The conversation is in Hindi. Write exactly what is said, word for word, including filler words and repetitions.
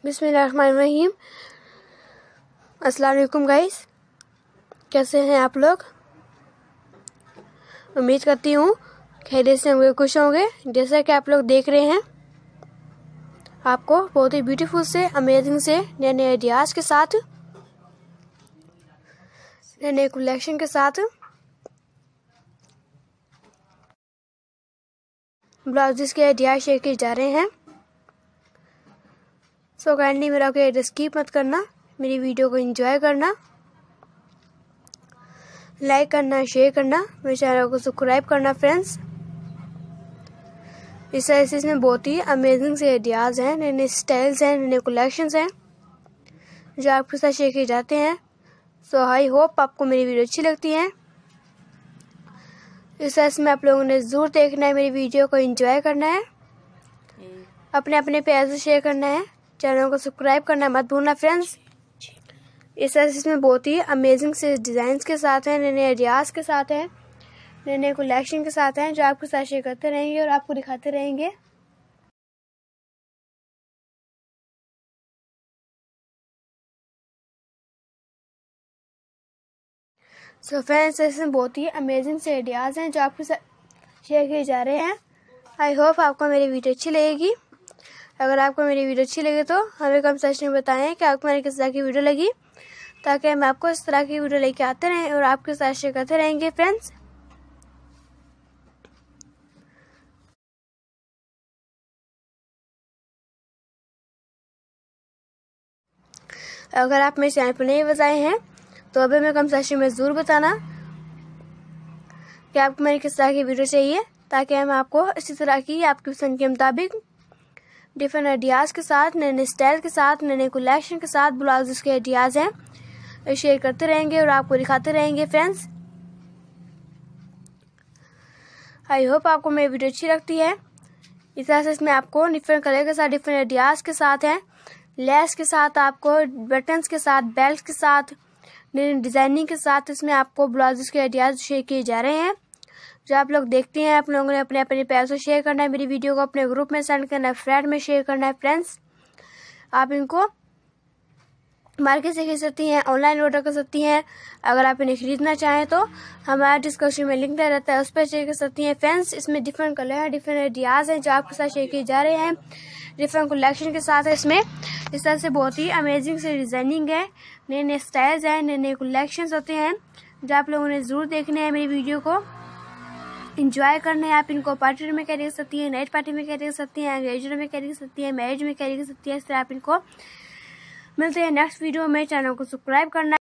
बिस्मिल्लाहिर्रहमानिर्रहीम। अस्सलाम वालेकुम गाइस, कैसे हैं आप लोग? उम्मीद करती हूँ खैरियत से होंगे, खुश होंगे। जैसा कि आप लोग देख रहे हैं, आपको बहुत ही ब्यूटीफुल से, अमेजिंग से नए नए आइडियाज के साथ, नए नए कलेक्शन के साथ ब्लाउजेस के आइडियाज शेयर किए जा रहे हैं। सो काइंडली मेरा को स्किप मत करना, मेरी वीडियो को एंजॉय करना, लाइक करना, शेयर करना, मेरे चैनल को सब्सक्राइब करना फ्रेंड्स। इस साइज में बहुत ही अमेजिंग से आइडियाज हैं, नए नए स्टाइल्स हैं, नए नए कलेक्शंस हैं जो आपके साथ शेयर किए जाते हैं। सो आई होप आपको मेरी वीडियो अच्छी लगती है। इस साइज में आप लोगों ने जरूर देखना है, मेरी वीडियो को एंजॉय करना है, अपने अपने प्यार से शेयर करना है, चैनल को सब्सक्राइब करना मत भूलना फ्रेंड्स। इस साइज में बहुत ही अमेजिंग से डिजाइन्स के साथ हैं, नए नए आइडियाज के साथ हैं, नए नए कलेक्शन के साथ हैं जो आपके साथ शेयर करते रहेंगे और आपको दिखाते रहेंगे। सो फ्रेंड्स, इसमें बहुत ही अमेजिंग से आइडियाज हैं जो आपके साथ शेयर किए जा रहे हैं। आई होप आपको मेरी वीडियो अच्छी लगेगी। अगर आपको मेरी वीडियो अच्छी लगे तो हमें कमेंट सेक्शन में बताएं कि आपको मेरी किस तरह की वीडियो लगी, ताकि हम आपको इस तरह की वीडियो लेके आते रहें और आपके साथ शेयर करते रहेंगे फ्रेंड्स। अगर आप मेरे चैनल पर नहीं बताए हैं तो अभी मैं कमेंट सेक्शन में ज़रूर बताना कि आपको मेरी किस तरह की वीडियो चाहिए, ताकि हम आपको इसी तरह की आपकी पसंद के मुताबिक डिफरेंट आइडियाज़ के साथ, नए नए स्टाइल के साथ, नए नए कलेक्शन के साथ ब्लाउजेस के आइडियाज़ हैं शेयर करते रहेंगे और आपको दिखाते रहेंगे फ्रेंड्स। आई होप आपको मेरी वीडियो अच्छी लगती है। इस तरह से इसमें आपको डिफरेंट कलर के साथ, डिफरेंट आइडियाज़ के साथ हैं, लेस के साथ, आपको बटन्स के साथ, बेल्ट के साथ, डिजाइनिंग के साथ इसमें आपको ब्लाउजेस के आइडियाज शेयर किए जा रहे हैं जो आप लोग देखते हैं। आप लोगों ने अपने अपने पैर से शेयर करना है, मेरी वीडियो को अपने ग्रुप में सेंड करना है, फ्रेंड में शेयर करना है फ्रेंड्स। आप इनको मार्केट से खरीद सकती हैं, ऑनलाइन ऑर्डर कर सकती हैं। अगर आप इन्हें खरीदना चाहें तो हमारे डिस्क्रिप्शन में लिंक दे रहता है, उस पर शेयर कर सकती हैं फ्रेंड्स। इसमें डिफरेंट कलर हैं, डिफरेंट आइडियाज़ हैं जो आपके साथ शेयर किए जा रहे हैं, डिफरेंट कलेक्शन के साथ है। इसमें इस तरह से बहुत ही अमेजिंग से डिजाइनिंग है, नए नए स्टाइल्स हैं, नए नए कलेक्शंस होते हैं जो आप लोगों ने ज़रूर देखने हैं, मेरी वीडियो को एंजॉय करना है। आप इनको पार्टी में कैरी कर सकती हैं, नाइट पार्टी में कैरी कर सकती हैं, एंगेजमेंट में कैरी कर सकती हैं, मैरिज में कैरी कर सकती हैं। इस तरह आप इनको मिलते हैं नेक्स्ट वीडियो में। चैनल को सब्सक्राइब करना